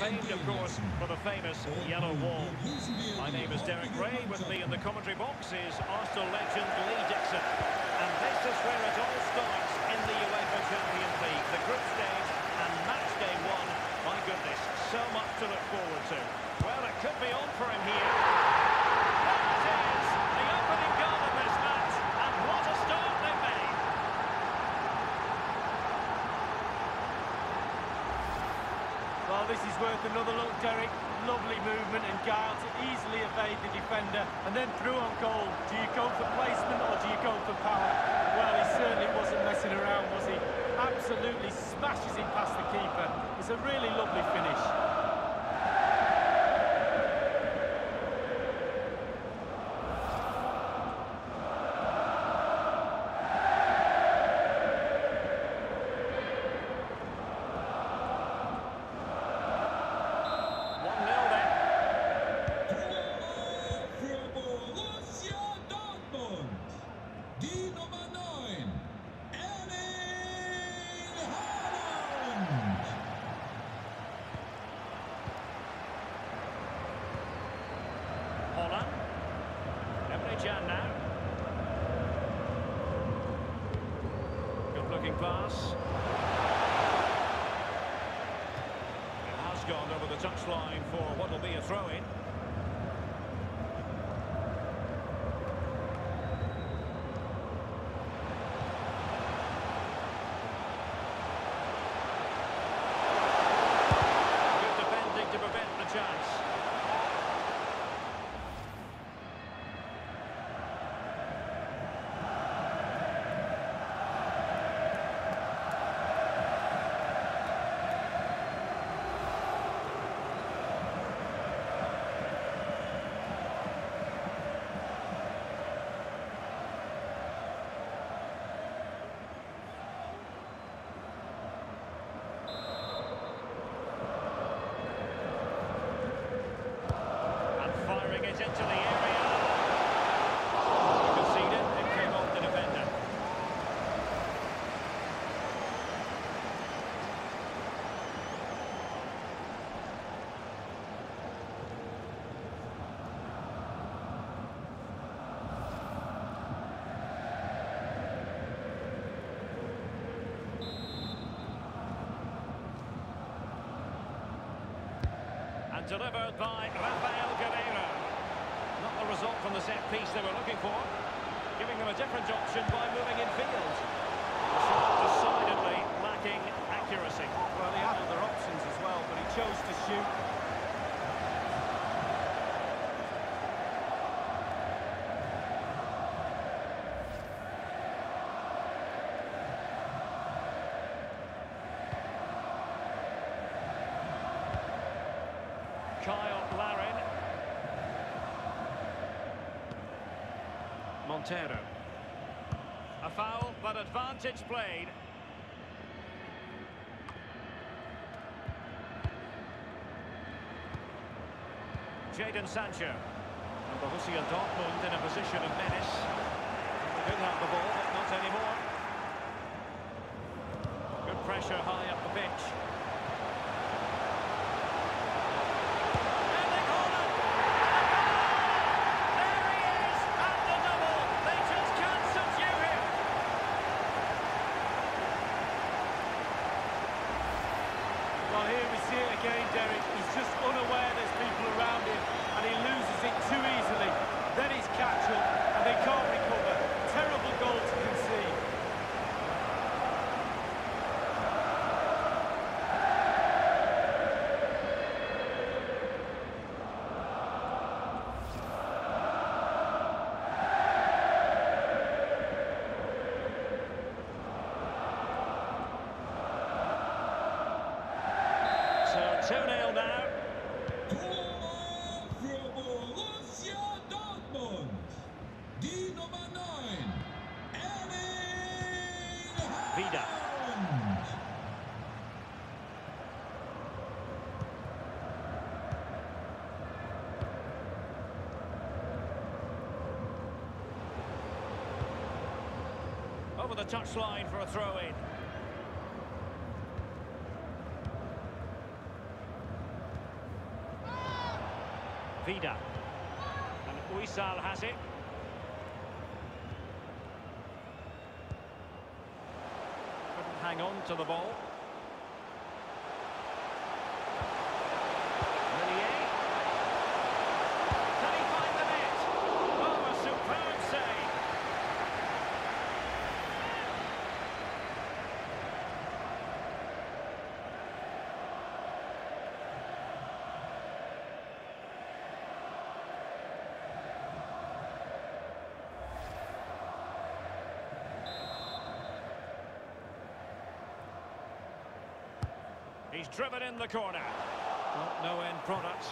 famed, of course, for the famous yellow wall. My name is Derek Ray. With me in the commentary box is Arsenal legend Lee Dixon. And this is where it all starts in the UEFA Champions League. The group stage and match day one. My goodness, so much to look forward to. Well, it could be on for him here. There it is, the opening goal of this match. And what a start they've made. Well, this is worth another look, Derek. Lovely movement and guile to easily evade the defender and then through on goal. Do you go for placement or do you go for power? Well, he certainly wasn't messing around, was he? Absolutely smashes it past the keeper. It's a really lovely finish. Now. Good looking pass. It has gone over the touchline for what will be a throw-in. Good defending to prevent the chance. Into the area. Conceded, it came off the defender. And delivered by Rafael Guerreiro. Not the result from the set piece they were looking for, giving them a different option by moving in field. The shot decidedly lacking accuracy. Well, he had other options as well, but he chose to shoot. Kyle Larin. Montero. A foul, but advantage played. Jadon Sancho. And Borussia Dortmund in a position of menace. They could have the ball, but not anymore. Good pressure high up the pitch. Well, here we see it again, Derek. He's just unaware there's people around him, and he loses it too easily. Then he's catch up, and they can't recover. Terrible goal to concede. So 2-0 now. For Borussia Dortmund, the number 9, Erling Vida. Haaland. Over the touchline for a throw-in. Vida. And Uysal has it. Couldn't hang on to the ball. Meunier. Can he find the net? Oh, a superb save. He's driven in the corner. Well, no end product.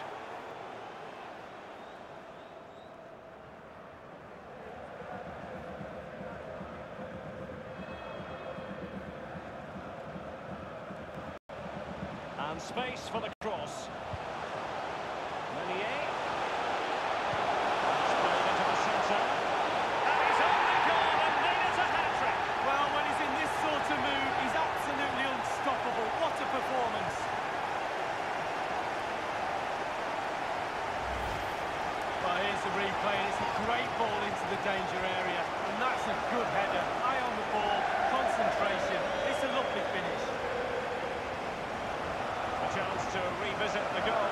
And space for the cross. Meunier. It's played into the centre. And he's only gone and made it a hat-trick. Well, when he's in this sort of mood, he's absolutely unstoppable. What a performance. Well, here's the replay, and it's a great ball into the danger area. And that's a good header. Eye on the ball, concentration. It's a lovely finish. A chance to revisit the goal.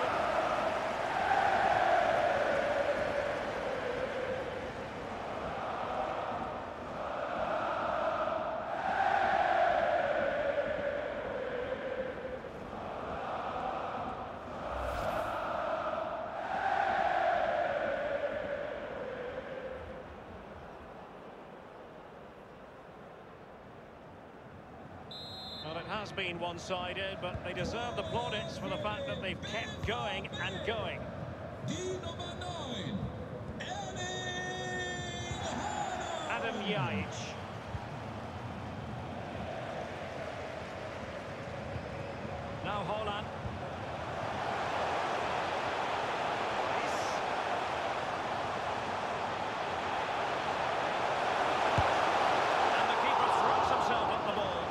Well, it has been one-sided, but they deserve the plaudits for the fact that they've kept going and going. The number 9, Erling Haaland. Adam Yajic. Now Haaland. And the keeper throws himself at the ball.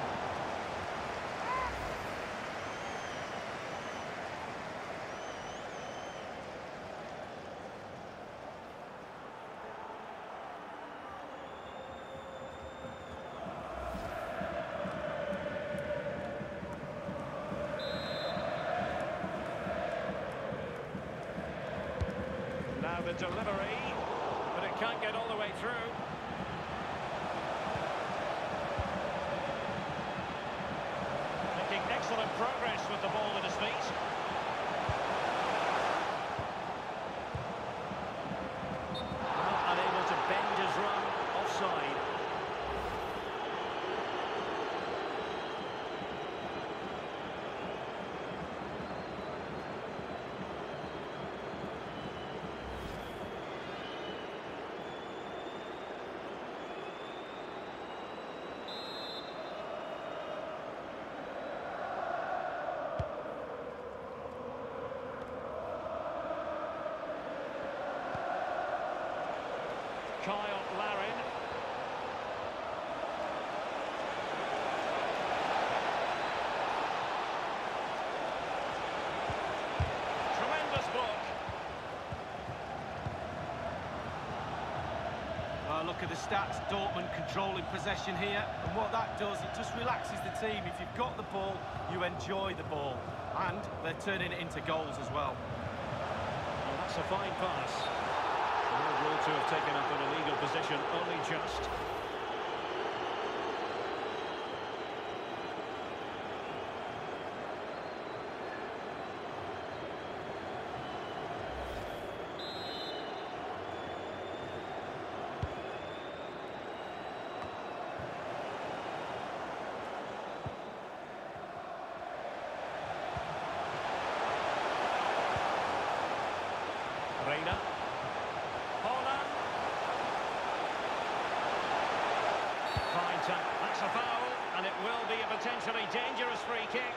Now the delivery, but it can't get all the way through. Making excellent progress with the ball at his feet. Not unable to bend his run, offside. Kyle Larin. Tremendous block. Look at the stats, Dortmund controlling possession here, and what that does, it just relaxes the team. If you've got the ball, you enjoy the ball, and they're turning it into goals as well. Well, that's a fine pass. No rule to have taken up an illegal position, only just. Reina. Haaland. Fine tap. That's a foul, and it will be a potentially dangerous free kick.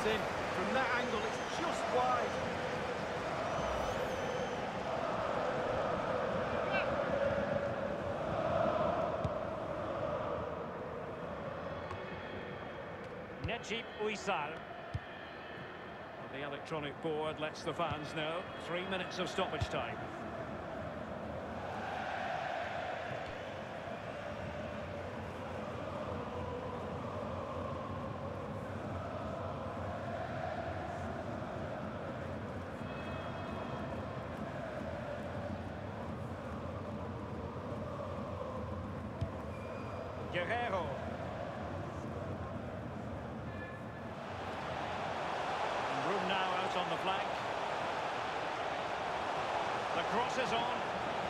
in. From that angle, it's just wide. Necip Uysal. The electronic board lets the fans know 3 minutes of stoppage time. Guerreiro. And room now out on the flank. The cross is on.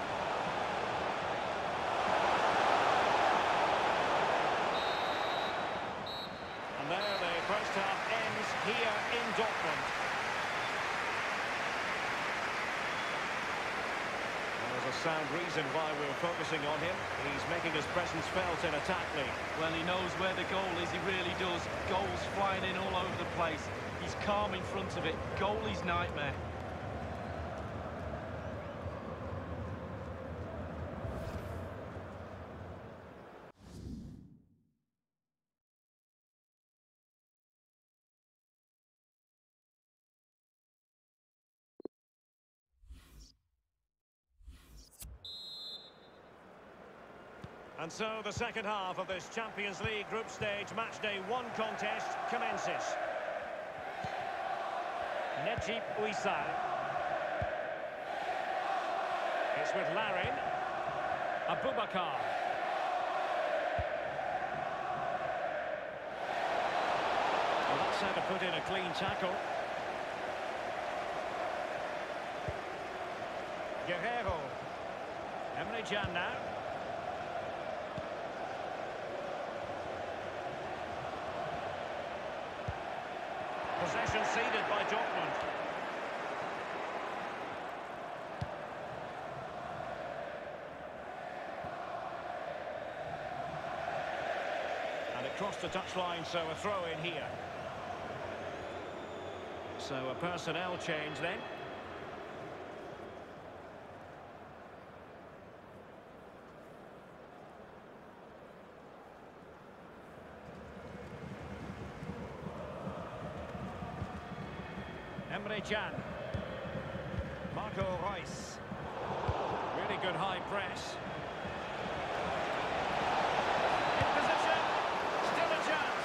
And there the first half ends here in Dortmund. There's a sound reason why we're focusing on him. He's making his presence felt in attack league. Well, he knows where the goal is, he really does. Goals flying in all over the place. He's calm in front of it. Goalie's nightmare. And so the second half of this Champions League group stage matchday 1 contest commences. Necip Uysal. It's with Larin. Aboubakar. Well, that's how to put in a clean tackle. Guerreiro. Emre Can now. Possession ceded by Dortmund. And it crossed the touchline, so a throw in here. So a personnel change then. Emre Can. Marco Reus. Really good high press. In position. Still a chance.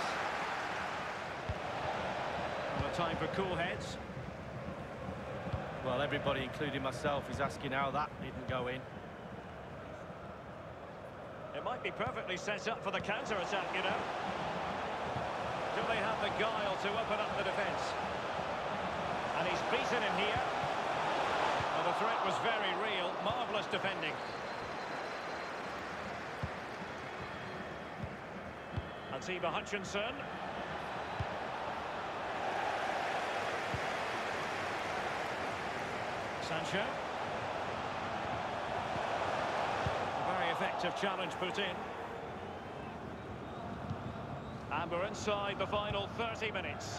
Well, a time for cool heads. Well, everybody, including myself, is asking how that didn't go in. It might be perfectly set up for the counter-attack, you know. Do they have the guile to open up the defence? And he's beaten him here. Well, the threat was very real. Marvellous defending. Atiba Hutchinson. Sancho. A very effective challenge put in. And we're inside the final 30 minutes.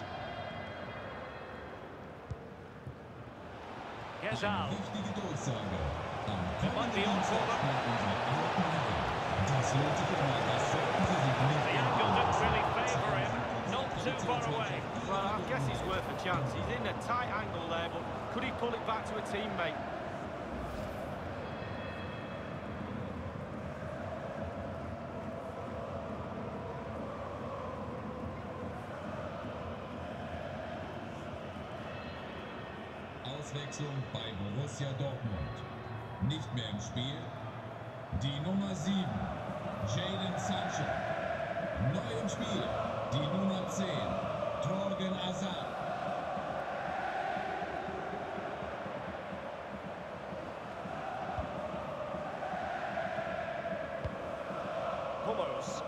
Gezal. It might be on for them. The angle didn't really favour him. Not too far away. Well, I guess he's worth a chance. He's in a tight angle there, but could he pull it back to a teammate? Auswechslung bei Borussia Dortmund. Nicht mehr im Spiel. Die Nummer 7, Jadon Sancho. Neu im Spiel, die Nummer 10, Thorgan Hazard. Hummels.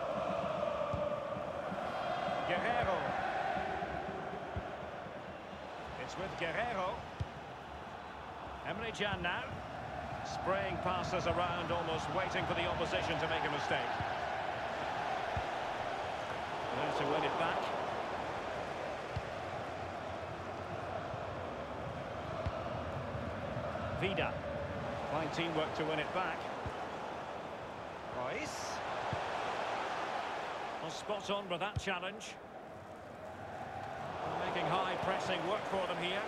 Guerreiro. It's with Guerreiro. Emre Can now. Spraying passes around, almost waiting for the opposition to make a mistake. There to win it back. Vida. Fine teamwork to win it back. Royce. Well, spot on with that challenge. Making high pressing work for them here.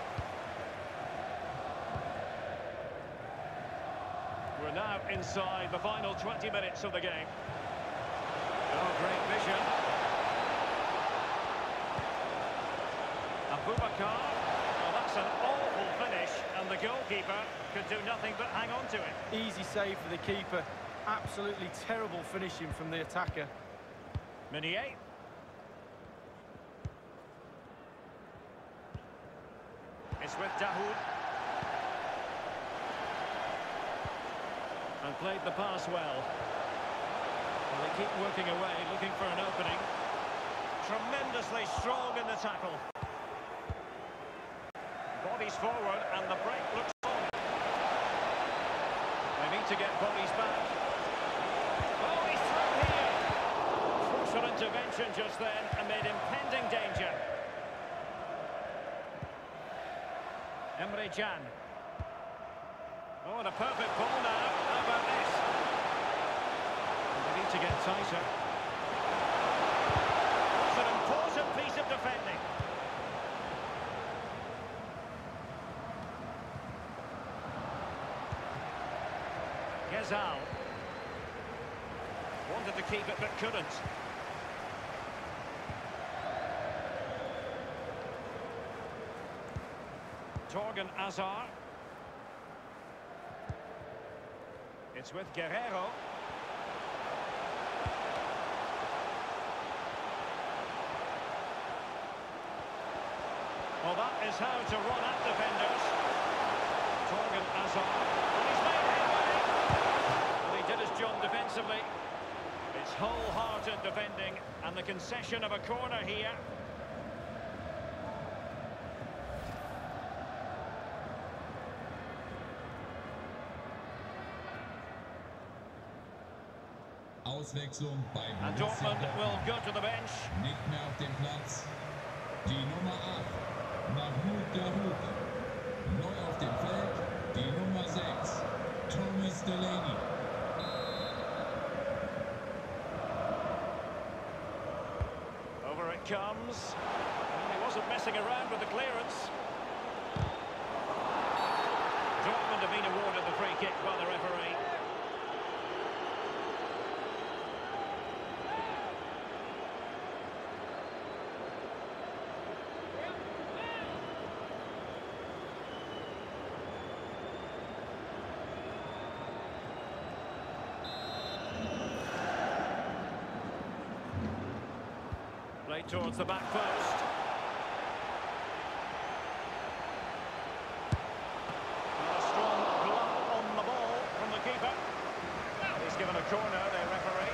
We're now inside the final 20 minutes of the game. Oh, great vision. Abubakar. Well, that's an awful finish, and the goalkeeper could do nothing but hang on to it. Easy save for the keeper. Absolutely terrible finishing from the attacker. Meunier. It's with Dahoud. And played the pass well. Well, they keep working away, looking for an opening. Tremendously strong in the tackle. Bodies forward, and the break looks on. They need to get bodies back. Oh, he's through here! Crucial intervention just then, amid impending danger. Emre Can. Oh, and a perfect ball now. How about this? They need to get tighter. It's an important piece of defending. Gezal. Wanted to keep it but couldn't. Torgan Hazard. It's with Guerreiro. Well, that is how to run at defenders. Torgan Hazard. And he's made headway. Well, he did his job defensively. It's wholehearted defending, and the concession of a corner here. Auswechslung bei And Borussia Dortmund will Dortmund. go to the bench. Nicht mehr auf dem Platz. Die Nummer 8, Mahmoud Dahoud. Neu auf dem Feld, die Nummer 6, Thomas Delaney. Over it comes. And he wasn't messing around with the clearance. Dortmund have been awarded the free kick by the referee. Played towards the back post. And a strong glove on the ball from the keeper. He's given a corner, the referee.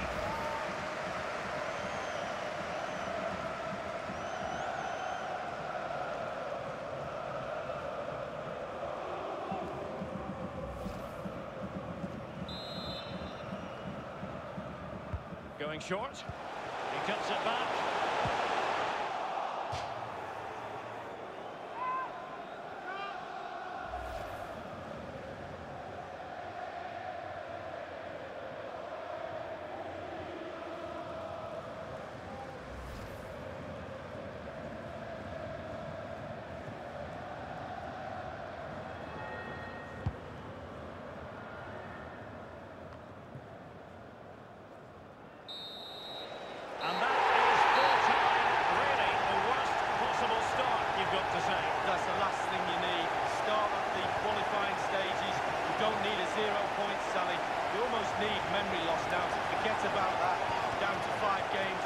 Going short. He cuts it back. And that is full time, really, the worst possible start, you've got to say. That's the last thing you need. Start at the qualifying stages. You don't need a 0 points, Sally. You almost need memory loss now to forget about that. Down to 5 games.